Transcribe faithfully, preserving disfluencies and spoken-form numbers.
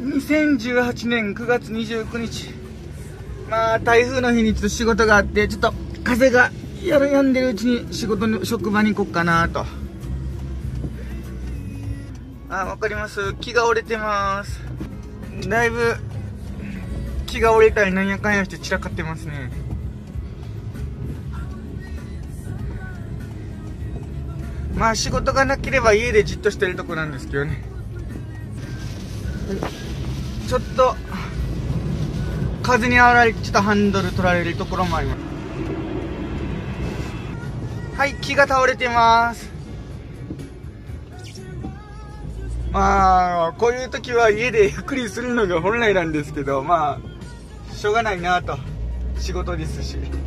にせんじゅうはちねんくがつにじゅうくにち、まあ台風の日にちょっと仕事があって、ちょっと風がやるやんでるうちに仕事の職場に行こうかなと。あ、わかります。木が折れてます。だいぶ木が折れたりなんやかんやして散らかってますね。まあ仕事がなければ家でじっとしてるとこなんですけどね。ちょっと風にあおられてちょっとハンドル取られるところもあります。はい、木が倒れてます。まあこういう時は家でゆっくりするのが本来なんですけど、まあしょうがないなと、仕事ですし。